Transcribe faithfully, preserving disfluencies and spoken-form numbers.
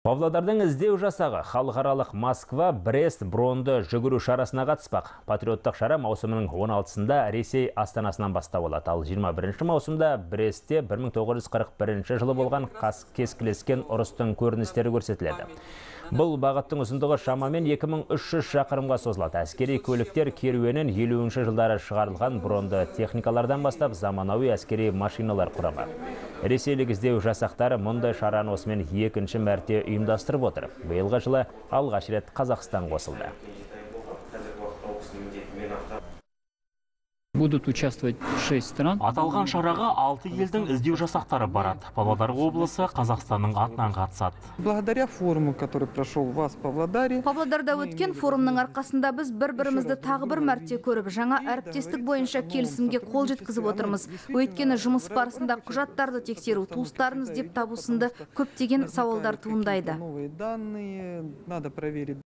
Павлодардың іздеу жасағы халықаралық Москва Брест бронды жүгіру шарасына қатыспақ. Патриоттық шара маусымының он алтысында Ресей астанасынан бастау алады. Ал жиырма бірінші маусымда Брестте бір мың тоғыз жүз қырық бірінші жылы болған кескілескен ұрыстың көріністері көрсетіледі. Бұл бағыттың ұзындығы шамамен екі мың үш жүз шақырымға созылады. Әскери көліктер керуенін елуінші жылдары шығарылған бронды техникалардан бастап заманауи әскери машиналар құрамақ. Ресейлік іздеу жасақтары мұндай шараны осымен екінші мәрте ұйымдастырып отыр. Биылғы жылы алғаш рет Қазақстан қосылды. Будут участвовать шесть стран. Аталған шараға алты елдің іздеу жасақтары барады. Павлодар облысы Қазақстанның атынан қатысады. Благодаря форуму, который прошел у вас в Павлодаре. Павлодарда өткен форумның арқасында біз бір-бірімізді тағы бір мәрте көріп, жаңа әріптестік бойынша келісімге қол жеткізіп отырмыз. Өйткені жұмыс барысында құжаттарды тексеру, туыстарын іздеп табу сынды көптеген сауалдар туындайды.